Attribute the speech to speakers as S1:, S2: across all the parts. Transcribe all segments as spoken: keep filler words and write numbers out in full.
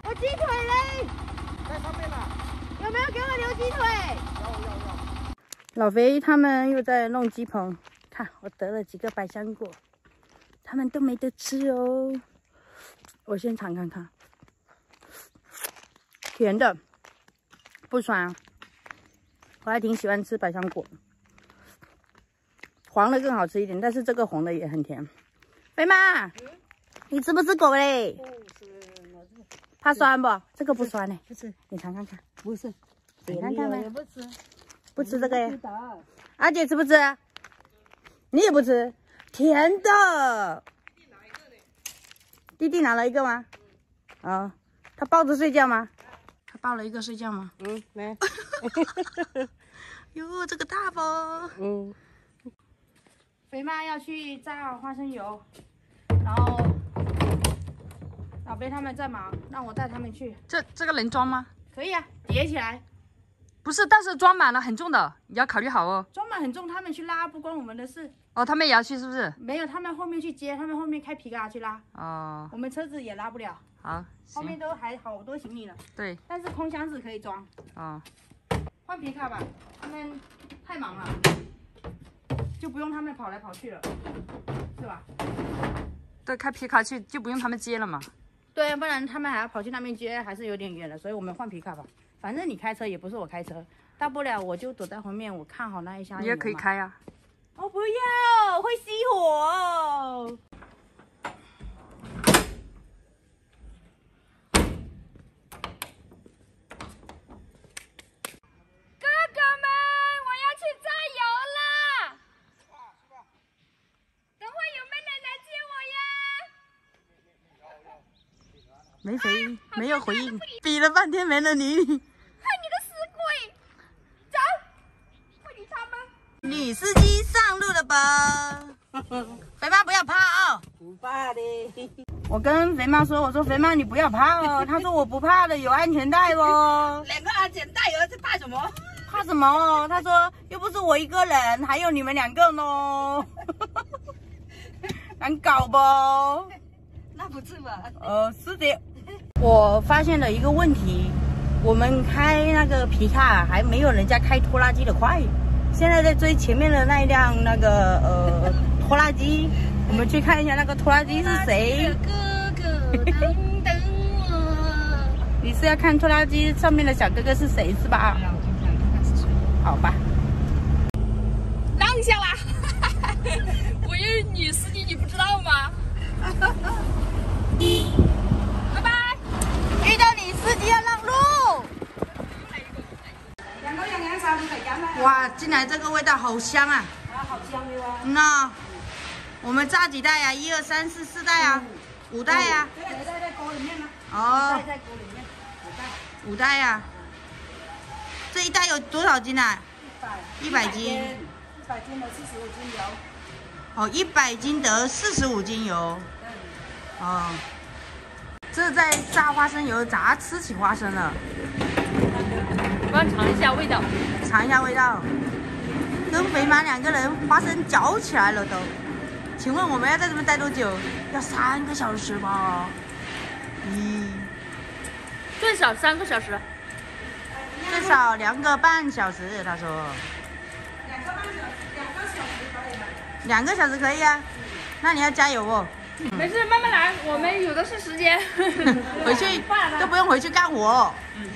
S1: 我鸡腿嘞，
S2: 在上面了。
S1: 有没有给我留鸡腿？
S2: 要要要。
S1: 老肥他们又在弄鸡棚，看我得了几个百香果，他们都没得吃哦。我先尝看看，甜的，不酸。我还挺喜欢吃百香果，黄的更好吃一点，但是这个红的也很甜。肥妈，嗯、你吃不吃果嘞？不吃，我是怕酸不？这个不酸呢，
S3: 不吃，
S1: 你尝看看。
S3: 不是，
S1: 你看看呗。
S3: 也不吃，
S1: 不吃这个呀？阿姐吃不吃？你也不吃，甜的。弟弟拿了一个吗？啊、哦，他抱着睡觉吗？他抱了一个睡觉吗？
S3: 嗯，来。
S1: 哟，这个大包。
S3: 嗯。
S1: 肥妈要去榨花生油，然后老贝他们在忙，让我带他们去。
S4: 这这个能装吗？
S1: 可以啊，叠起来。
S4: 不是，但是装满了很重的，你要考虑好哦。
S1: 装满很重，他们去拉不关我们的事。
S4: 哦，他们也要去是不是？
S1: 没有，他们后面去接，他们后面开皮卡去拉。
S4: 哦。
S1: 我们车子也拉不了。
S4: 好。
S1: 后面都还好多行李呢。
S4: 对。
S1: 但是空箱子可以装。
S4: 哦。
S1: 换皮卡吧，他们太忙了，就不用他们跑来跑去了，是吧？
S4: 对，开皮卡去就不用他们接了嘛。
S1: 对，不然他们还要跑去那边接，还是有点远了，所以我们换皮卡吧。反正你开车也不是我开车，大不了我就躲在后面，我看好那一箱。
S4: 你也可以开呀、啊。
S1: 我不要，会熄火。
S5: 哥哥们，我要去榨油了。等会有没有人来接我呀？
S4: 没回，没有回应，比了半天没人理你。女司机上路了吧？肥妈不要怕哦，
S3: 不怕的。
S1: 我跟肥妈说，我说肥妈你不要怕哦，她说我不怕的，有安全带哦。
S3: 两个安全带有，这怕什么？
S1: 怕什么？她说又不是我一个人，还有你们两个呢，难搞不？
S3: 那不是吧？
S1: 呃，是的。我发现了一个问题，我们开那个皮卡还没有人家开拖拉机的快。现在在追前面的那一辆那个呃拖拉机，我们去看一下那个拖拉机是谁。
S5: 哥哥，等等我。
S1: 你是要看拖拉机上面的小哥哥是谁是吧？好吧。
S5: 让一下啦！我有女司机，你不知道吗？拜拜。
S1: 遇到女司机要让路。哇，进来这个味道好香啊！
S3: 啊，好香的哇！
S1: 嗯呐，我们炸几袋呀、啊？一二三四四袋啊，嗯、五袋呀、啊。
S3: 对，在在锅里面呢。
S1: 哦。
S3: 在锅里面，五袋。
S1: 五袋呀、啊。这一袋有多少斤啊？
S3: 一百。一百斤。一百斤的四十五斤油。
S1: 哦，一百斤得四十五斤油。
S3: 对。
S1: 哦。这在炸花生油，炸吃起花生了。
S4: 我要尝一下味道，
S1: 尝一下味道。跟肥妈两个人花生嚼起来了都。请问我们要在这边待多久？要三个小时吧？咦，
S4: 最少三个小时，
S1: 最少两个半小时。他说。
S3: 两个半小时，两个小时可以吗？
S1: 两个小时可以啊，那你要加油哦。
S5: 没事，慢慢来，我们有的是时间。
S1: 回去都不用回去干活。嗯。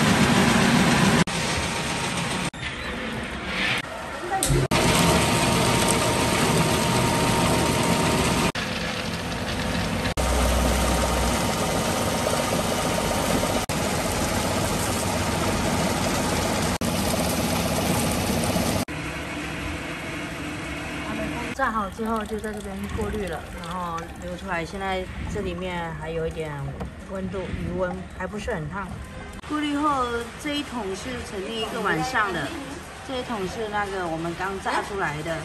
S1: 炸好之后就在这边过滤了，然后流出来。现在这里面还有一点温度，余温还不是很烫。过滤后这一桶是沉淀一个晚上的，这一桶是那个我们刚炸出来的。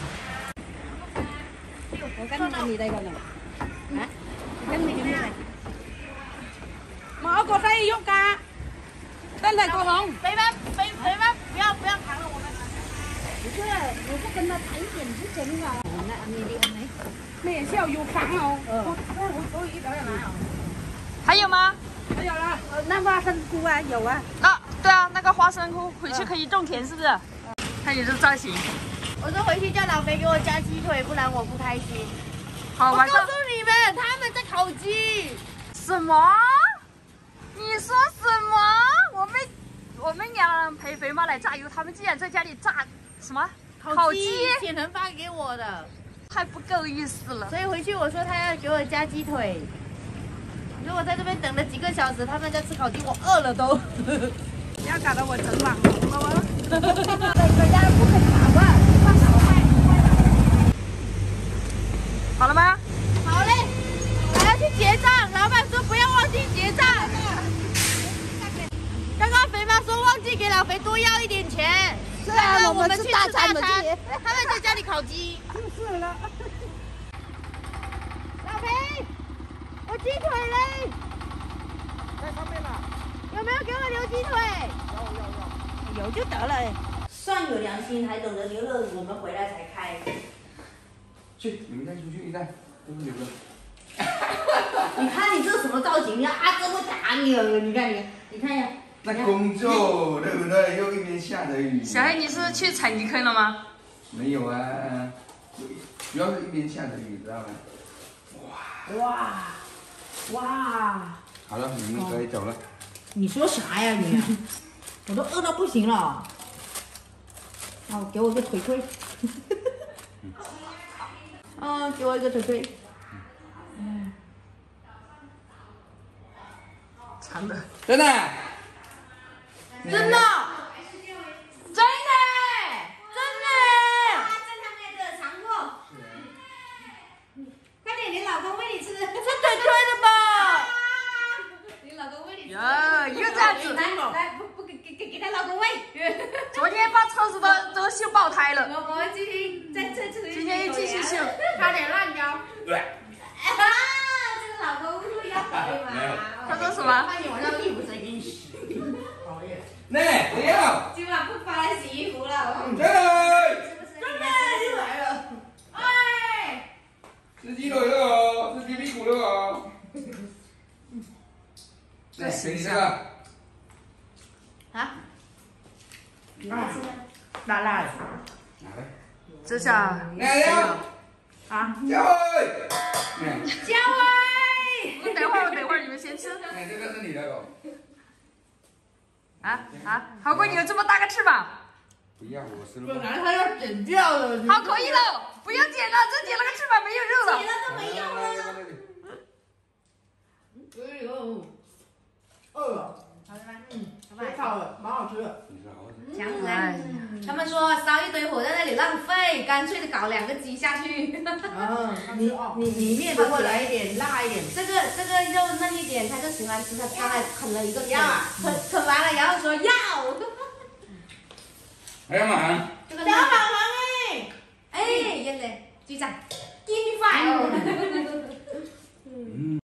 S3: 我跟你哋個呢？啊？跟你嘅咩？我覺得要喐㗎，真係過紅。
S1: 肥媽，肥肥媽，不要不要扛了，我們。
S3: 不是，我不跟他谈一点之前啊。那你的呢？咩笑有房哦？我我我一条要拿哦。
S4: 还有吗？
S3: 还有啦，
S1: 那花生菇啊，有啊。
S5: 那对啊，那个花生菇回去可以种田，是不是？看你这造型。
S1: 我说回去叫老肥给我加鸡腿，不然我不开心。
S5: 好，晚上。
S1: 我告诉你们，他们在烤鸡。
S5: 什么？你说什么？我们我们俩陪肥妈来榨油，他们竟然在家里榨什么
S1: 烤鸡？铁能发给我的，
S5: 太不够意思了。
S1: 所以回去我说他要给我加鸡腿。如果在这边等了几个小时，他们在吃烤鸡，我饿了都。
S3: 不要搞得我整网红了哦。
S1: 大家不肯打吧，放好卖。
S5: 好了吗？
S1: 好嘞，我要去结账。老板说不要忘记结账。刚刚肥妈说忘记给老肥多要一点钱。
S3: 是啊，
S1: 我们去吃大餐，
S3: 的
S1: 他们在家里烤鸡。
S3: 就是了。
S1: 老肥，我鸡腿嘞，
S2: 在上面了。
S1: 有没有给我留鸡腿？
S2: 要要要。
S1: 有就得了。算有良心，还等着留了我们回来才开。
S2: 去，你们再出去一带，都是留着。
S1: 你看你这什么造型呀？啊，这么打你了！你看你，你看呀。
S2: 在工作，对不对？又一边下着雨。
S5: 小黑，你是去采泥坑了吗？
S2: 没有啊，主要是一边下着雨，知道吗？
S1: 哇哇！
S2: 好了，你们可以走了。
S1: 你说啥呀你？我都饿到不行了。哦，给我个腿腿。嗯，给我一个腿腿。嗯。
S5: 馋的。
S2: 真的。
S1: 真的。真的。真的。
S4: 在上面的尝过。快点，你老公喂你吃。
S1: 是腿腿的吧？
S4: 你老公喂你吃。
S5: 呀，又这样子。
S4: 来来，不不给给给给他老公喂。
S5: 昨天把车子都都秀爆胎了。
S4: 我们今天再再次。
S5: 今天又继续秀，
S1: 差点烂掉。
S2: 对。
S4: 啊，这个老公会要对吗？
S5: 他说什么？
S1: 看你晚上衣服谁给你洗？讨厌。
S2: 那不要。
S4: 今晚不发来洗衣服了。
S2: 真的。
S1: 真的又来了。哎。
S2: 吃鸡腿了哦，吃鸡屁股了哦。
S5: 这
S2: 给你这个。
S1: 啊？辣辣的。
S2: 拿来。
S5: 这下
S2: 来了。
S1: 啊？
S2: 嘉伟。
S1: 嘉伟。
S5: 我等会儿，我等会儿，你们先吃。
S2: 哎，这个是你的狗。
S5: 啊啊！好过你有这么大个翅膀。
S2: 不要，我吃了。
S1: 本来它要剪掉的。
S5: 好，可以了，不要剪了，这剪了个翅膀没有肉了。
S4: 剪了都没用了。
S1: 哎呦，饿了。
S4: 好的吧？
S1: 嗯，别烤了，蛮好吃的。
S4: 强子啊！他们说烧一堆火在那里浪费，干脆的搞两个鸡下去。
S1: 嗯，你你里面如果来一点辣一点，
S4: 这个这个肉嫩一点，他就喜欢吃，他刚才啃了一个，啃啃啃完了，然后说要。
S2: 还要吗？